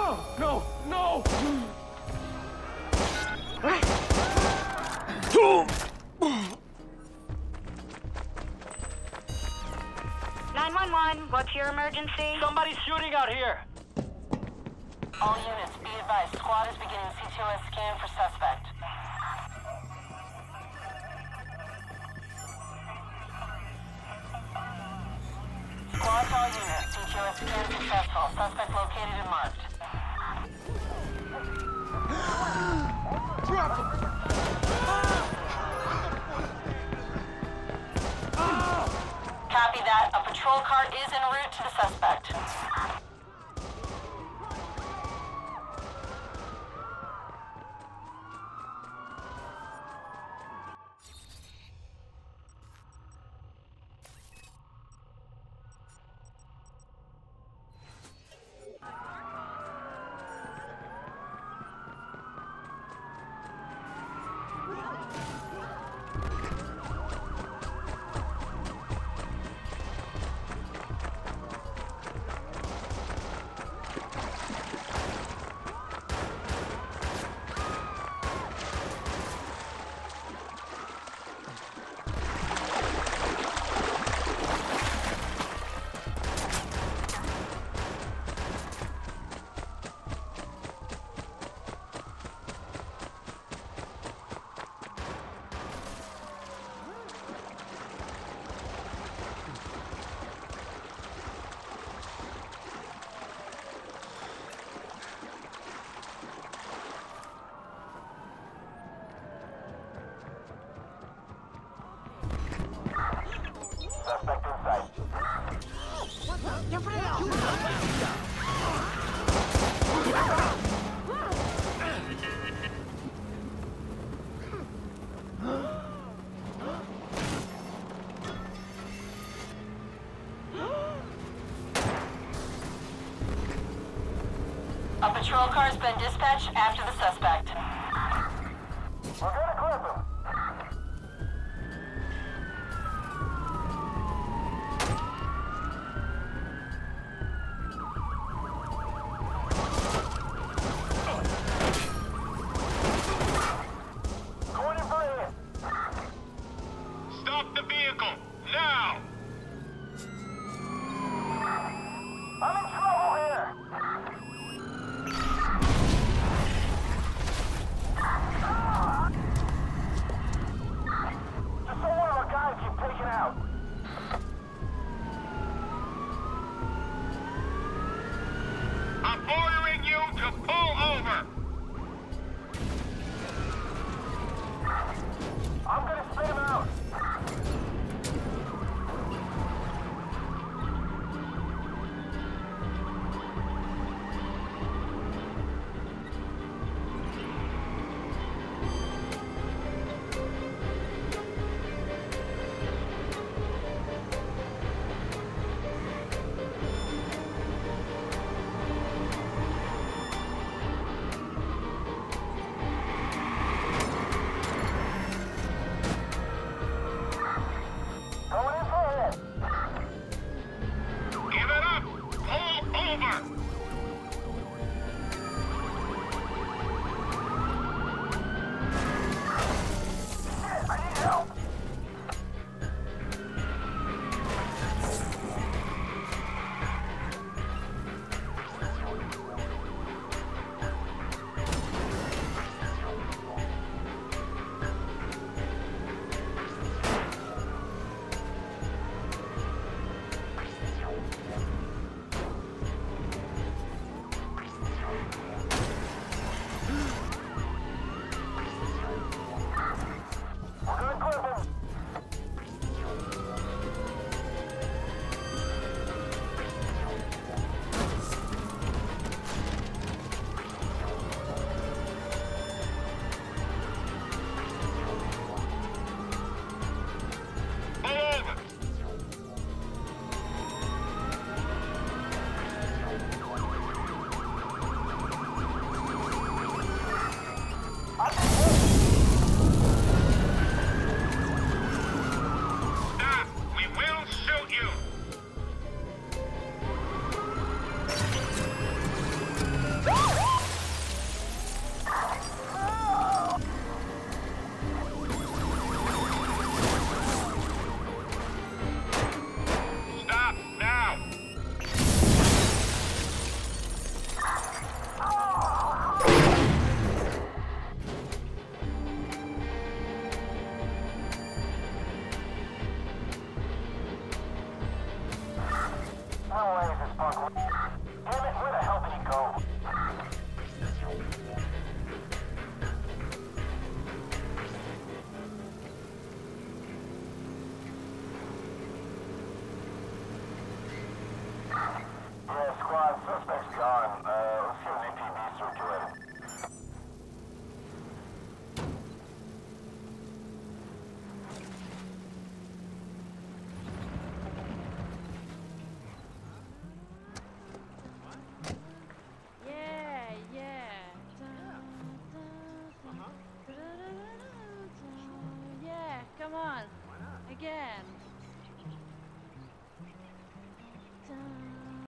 No! No! 911, what's your emergency? Somebody's shooting out here! All units, be advised. Squad is beginning CTOS scan for suspect. Squad to all units. CTOS scan successful. Suspect located and marked. Drop him! Copy that. A patrol car is en route to the suspect. Suspect in sight. A patrol car has been dispatched after the suspect. We're gonna clip him. Going in for a hit. Stop the vehicle, now! I'm in trouble here. ways, this punk. Damn it, where the hell did he go? Yeah, squad, suspect's gone. Let's get an APB circulated. Yeah, yeah. Yeah, come on. Again.